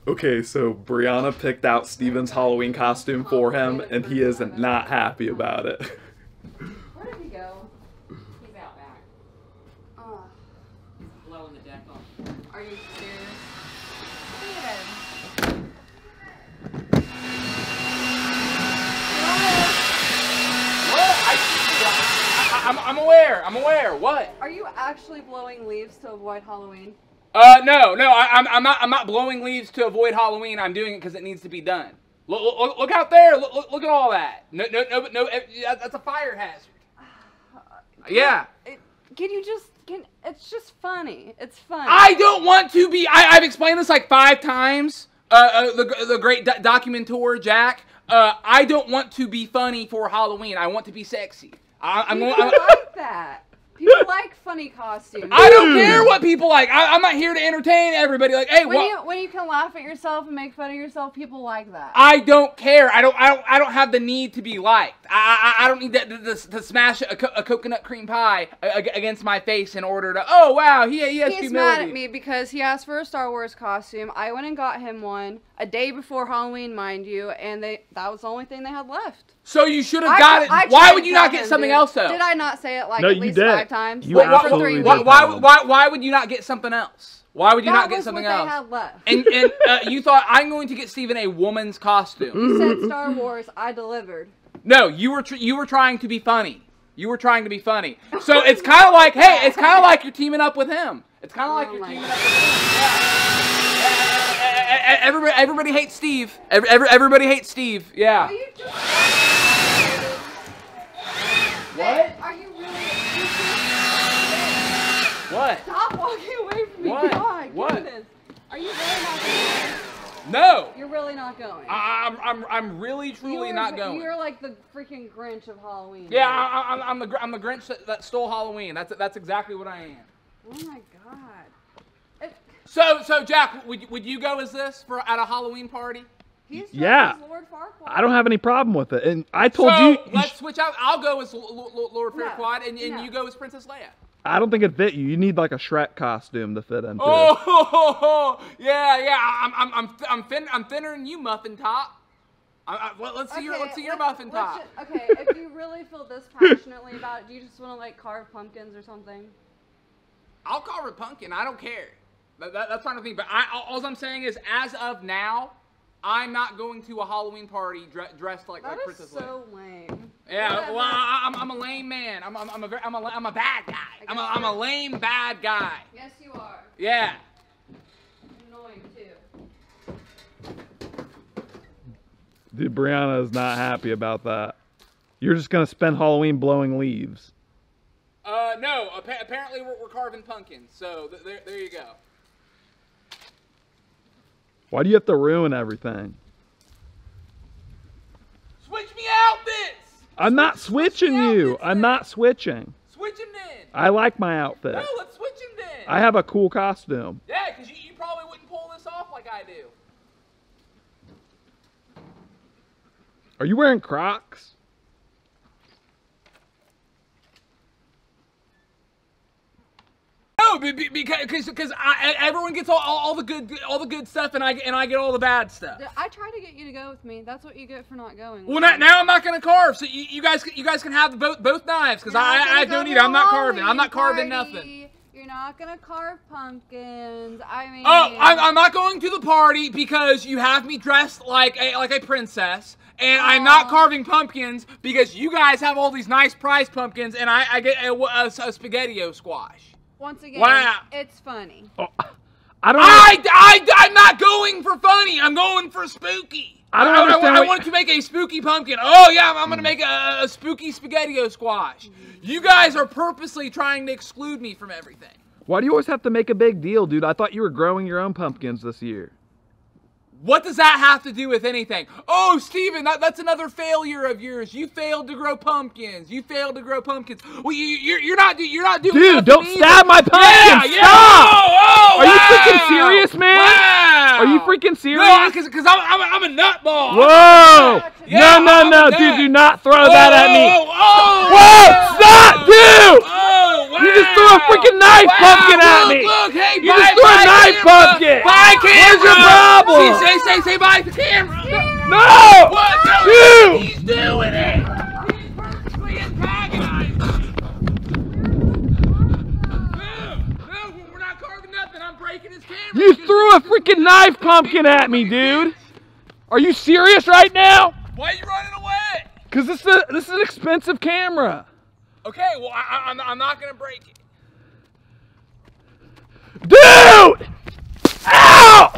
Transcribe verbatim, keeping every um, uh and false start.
Okay, so Brianna picked out Steven's Halloween costume for him, and he is not happy about it. Where did he go? He's out back. Oh. He's blowing the deck off. Are you serious? Steven! What? I, I, I'm, I'm aware. I'm aware. What? Are you actually blowing leaves to avoid Halloween? Uh, no, no, I, I'm, I'm not. I'm not blowing leaves to avoid Halloween. I'm doing it because it needs to be done. Look, look, look out there. Look, look, look at all that. No, no, no, no. That's a fire hazard. Yeah. It, can you just? Can it's just funny. It's fun. I don't want to be. I, I've explained this like five times. Uh, uh the the great do documentor Jack. Uh, I don't want to be funny for Halloween. I want to be sexy. I, I'm People going. like that. People like funny costumes. I don't care what people like. I, I'm not here to entertain everybody. Like, hey, when what? you when you can laugh at yourself and make fun of yourself, people like that. I don't care. I don't. I don't. I don't have the need to be liked. I. I, I don't need to, to, to smash a, co a coconut cream pie against my face in order to. Oh wow, he he has He's humility. mad at me because he asked for a Star Wars costume. I went and got him one a day before Halloween, mind you, and they that was the only thing they had left. So you should have I- got it. I Why tried would to you not tell get him, something dude. else though? Did I not say it like No, at you least did. five times? You Like, for absolutely three did. Why, weeks. why, why, why would you not get something else? Why would you That not get was something what else? they had left. And, and uh, you thought, I'm going to get Steven a woman's costume. You said Star Wars, I delivered. No, you were tr you were trying to be funny. You were trying to be funny. So it's kind of like, hey, it's kind of like you're teaming up with him. It's kind of like Oh you're my teaming up with him. Yeah. Everybody, everybody hates Steve. Every, every, everybody hates Steve. Yeah. Are you just... What? Are you really... What? Stop walking away from me. What? God, What? goodness. Are you really not going? No. You're really not going. I, I'm, I'm, I'm really, truly You're- not going. You're like the freaking Grinch of Halloween. Yeah, I, I, I'm the, Gr- I'm the Grinch that, that stole Halloween. That's, that's exactly what I am. Oh my god. It, So, so Jack, would, would you go as this for at a Halloween party? he's dressed Yeah. as Lord Farquaad. I don't have any problem with it. And I told so, you, you let's sh- switch out. I'll go as L L Lord No, Farquaad, and, and no. you go as Princess Leia. I don't think it fit you. You need like a Shrek costume to fit into Oh, it. ho, ho, ho. yeah, yeah. I'm, I'm, I'm, th I'm, thin I'm thinner than you, Muffin Top. I, I, well, let's see your, let's see your let's- Muffin let's Top. ju- okay, if you really feel this passionately about it, do you just want to like carve pumpkins or something? I'll carve a pumpkin. I don't care. That, that, that's not a thing. But I, all I'm saying is, as of now, I'm not going to a Halloween party dre dressed like, That like is Princess Leia. so lame. Yeah, Whatever. well, I, I'm, I'm a lame man. I'm, I'm, I'm a, very, I'm a, I'm a bad guy. I'm a, I'm a lame bad guy. Yes, you are. Yeah. Annoying too. Dude, Brianna is not happy about that. You're just going to spend Halloween blowing leaves. Uh, no. Appa apparently, we're, we're carving pumpkins. So th there, there you go. Why do you have to ruin everything? Switch me outfits. I'm not switching the you. outfits I'm then. not switching. Switch them then. I like my outfit. No, let's switch them then. I have a cool costume. Yeah, because you, you probably wouldn't pull this off like I do. Are you wearing Crocs? No, be- be- because because I, everyone gets all, all, all the good all the good stuff, and I and I get all the bad stuff. I tried to get you to go with me. That's what you get for not going. Well, now, now I'm not gonna carve, so you, you guys you guys can have both both knives, because You're not I gonna I go don't to need it. I'm not a carving. I'm not Halloween carving party. nothing. You're not gonna carve pumpkins. I mean. Oh, I'm, I'm not going to the party because you have me dressed like a like a princess, and I'm not Aw. carving pumpkins because you guys have all these nice prize pumpkins, and I I get a, a, a spaghetti-o squash. Once again, Wow. it's funny. Oh, I don't. I, I, I'm not going for funny. I'm going for spooky. I don't I, understand I, I what- wanted to make a spooky pumpkin. Oh, yeah, I'm, I'm going to make a, a spooky spaghetti-o squash. You guys are purposely trying to exclude me from everything. Why do you always have to make a big deal, dude? I thought you were growing your own pumpkins this year. What does that have to do with anything? Oh, Steven, that, that's another failure of yours. You failed to grow pumpkins. You failed to grow pumpkins. Well, you, you're, you're not you're not doing Dude, nothing don't either. stab my pumpkin! Yeah, yeah. Stop! Oh, oh, Are you wow. freaking serious, man? Wow. Are you freaking serious? No, because because I'm, I'm, a- I'm a nutball. Whoa! Yeah, no, no, I'm no, a dude, nut. do not throw Oh, that at me. Oh, oh, Whoa, stop, dude! Oh, wow. You just threw a freaking knife Wow, pumpkin at look, me. Look, hey, You bye, just threw a bye, knife camera. pumpkin. Bye, camera. Where's your problem? problem? Say, say, say, say bye to the camera. No! What? No, Dude! he's doing it. He's purposely antagonizing. No, no, we're not carving nothing. I'm breaking his camera. You threw a freaking knife pumpkin at me, dude. Are you serious right now? Why are you running away? Cause this is a, this is an expensive camera. Okay, well, I, I, I'm, I'm not gonna break it. Dude! Ow!